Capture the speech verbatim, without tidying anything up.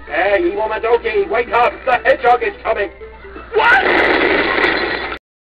Hey, Iwamadoki, wake up! The hedgehog is coming! What?